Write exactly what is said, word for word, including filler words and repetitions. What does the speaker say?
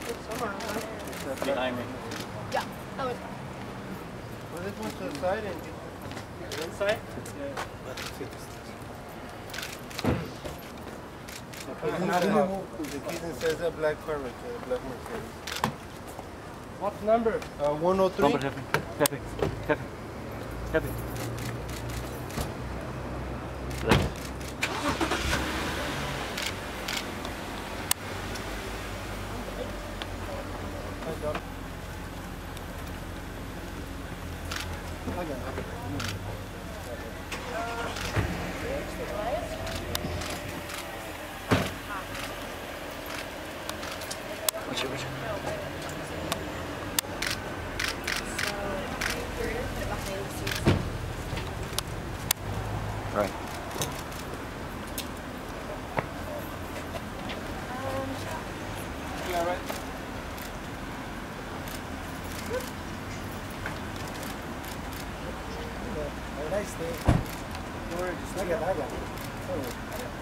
It's somewhere around there. Behind me. Yeah, that was Well, this one's to the side and The inside? the kitten says a black Corvette, a black Mercedes. What number? Uh, one oh three. Number, jefe. Jefe. Jefe. Jefe. Left. Watch it, watch it. Right. Yeah, right. Have a nice day. Just look at that guy.